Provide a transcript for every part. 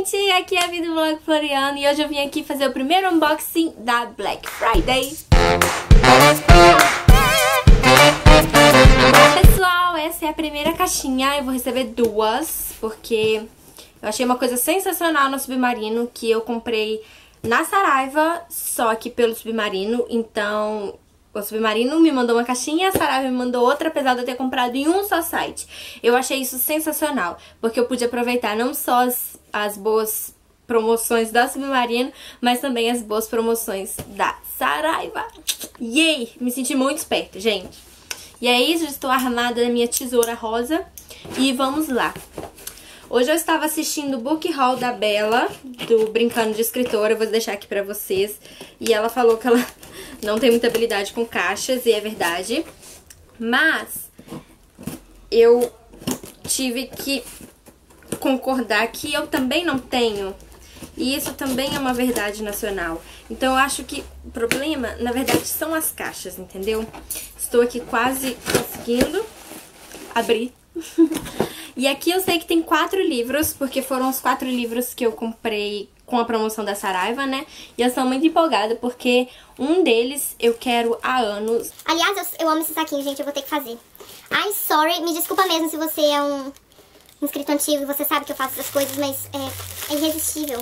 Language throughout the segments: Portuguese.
gente, aqui é a Vida do Vlog Floriano e hoje eu vim aqui fazer o primeiro unboxing da Black Friday. Bom, pessoal, essa é a primeira caixinha, eu vou receber duas, porque eu achei uma coisa sensacional no Submarino, que eu comprei na Saraiva, só que pelo Submarino, então o Submarino me mandou uma caixinha e a Saraiva me mandou outra, apesar de eu ter comprado em um só site. Eu achei isso sensacional, porque eu pude aproveitar não só as boas promoções da Submarino, mas também as boas promoções da Saraiva. Yay! Me senti muito esperta, gente. E é isso, estou armada na minha tesoura rosa e vamos lá. Hoje eu estava assistindo o book haul da Bela, do Brincando de Escritora, eu vou deixar aqui pra vocês. E ela falou que ela não tem muita habilidade com caixas, e é verdade. Mas eu tive que concordar que eu também não tenho. E isso também é uma verdade nacional. Então eu acho que o problema, na verdade, são as caixas, entendeu? Estou aqui quase conseguindo abrir. E aqui eu sei que tem 4 livros, porque foram os 4 livros que eu comprei com a promoção da Saraiva, né? E eu estou muito empolgada, porque um deles eu quero há anos. Aliás, eu amo esse saquinho, gente, eu vou ter que fazer. Ai, sorry, me desculpa mesmo se você é um inscrito antigo e você sabe que eu faço essas coisas, mas é irresistível.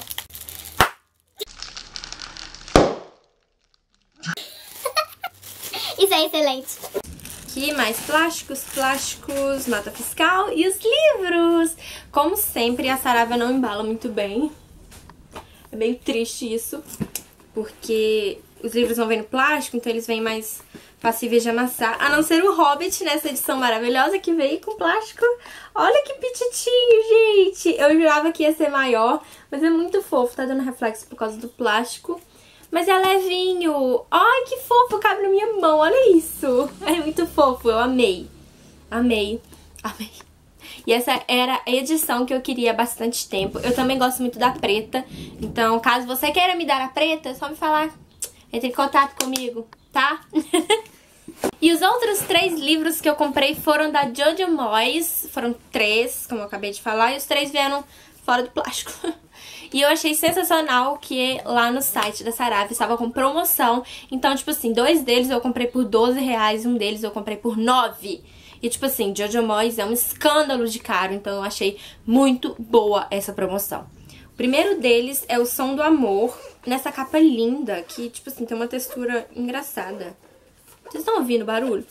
Isso é excelente. Aqui mais plásticos, nota fiscal e os livros. Como sempre, a Saraiva não embala muito bem. É meio triste isso, porque os livros não vêm no plástico, então eles vêm mais passíveis de amassar. A não ser o Hobbit, nessa edição maravilhosa, que veio com plástico. Olha que pititinho, gente! Eu jurava que ia ser maior, mas é muito fofo. Tá dando reflexo por causa do plástico. Mas é levinho. Ai, que fofo, cabe na minha mão, olha isso. É muito fofo, eu amei. Amei. E essa era a edição que eu queria há bastante tempo. Eu também gosto muito da preta. Então, caso você queira me dar a preta, é só me falar. Entre em contato comigo, tá? E os outros 3 livros que eu comprei foram da Jojo Moyes. Foram 3, como eu acabei de falar. E os 3 vieram fora do plástico. E eu achei sensacional que lá no site da Saraiva estava com promoção. Então, tipo assim, 2 deles eu comprei por R$12, um deles eu comprei por 9. E, tipo assim, Jojo Moyes é um escândalo de caro, então eu achei muito boa essa promoção. O primeiro deles é O Som do Amor, nessa capa linda, que, tipo assim, tem uma textura engraçada. Vocês estão ouvindo o barulho?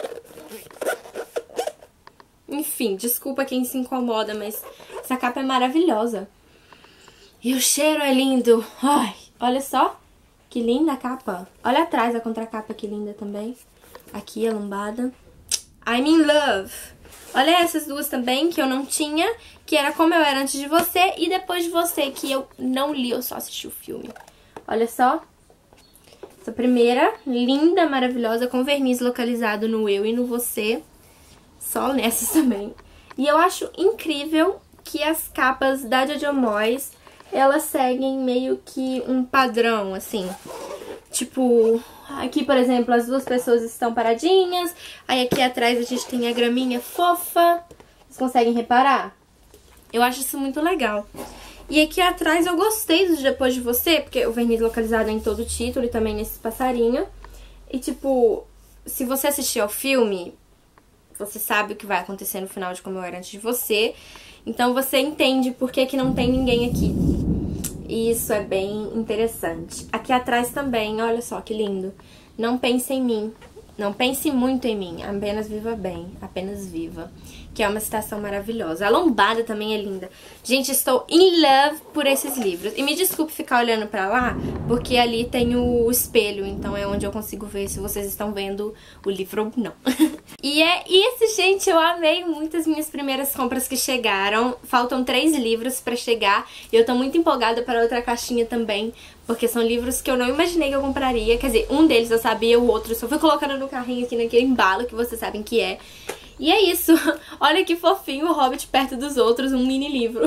Enfim, desculpa quem se incomoda, mas essa capa é maravilhosa. E o cheiro é lindo. Ai, olha só que linda a capa. Olha atrás a contracapa, que linda também. Aqui a lombada. I'm in love. Olha essas duas também que eu não tinha, que era Como Eu Era Antes de Você e Depois de Você, que eu não li, eu só assisti o filme. Olha só. Essa primeira, linda, maravilhosa, com verniz localizado no eu e no você. Só nessas também. E eu acho incrível que as capas da Jojo Moyes, elas seguem meio que um padrão, assim. Tipo, aqui, por exemplo, as 2 pessoas estão paradinhas. Aí aqui atrás a gente tem a graminha fofa. Vocês conseguem reparar? Eu acho isso muito legal. E aqui atrás eu gostei do Depois de Você, porque o verniz localizado é em todo o título e também nesse passarinho. E tipo, se você assistir ao filme, você sabe o que vai acontecer no final de Como Eu Era Antes de Você. Então você entende por que não tem ninguém aqui. E isso é bem interessante. Aqui atrás também, olha só que lindo. Não pense em mim. Não pense muito em mim. Apenas viva bem. Apenas viva. Que é uma citação maravilhosa. A lombada também é linda. Gente, estou in love por esses livros. E me desculpe ficar olhando pra lá, porque ali tem o espelho. Então é onde eu consigo ver se vocês estão vendo o livro ou não. E é isso, gente. Eu amei muito as minhas primeiras compras que chegaram. Faltam 3 livros pra chegar. E eu tô muito empolgada para outra caixinha também, porque são livros que eu não imaginei que eu compraria. Quer dizer, um deles eu sabia, o outro eu só fui colocando no carrinho aqui naquele embalo que vocês sabem que é. E é isso. Olha que fofinho o Hobbit perto dos outros, um mini livro.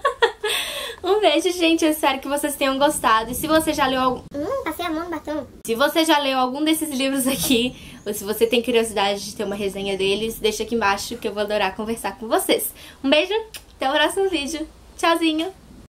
Um beijo, gente. Eu espero que vocês tenham gostado. E se você já leu algum... Passei a mão no batom. Se você já leu algum desses livros aqui, ou se você tem curiosidade de ter uma resenha deles, deixa aqui embaixo que eu vou adorar conversar com vocês. Um beijo, até o próximo vídeo. Tchauzinho!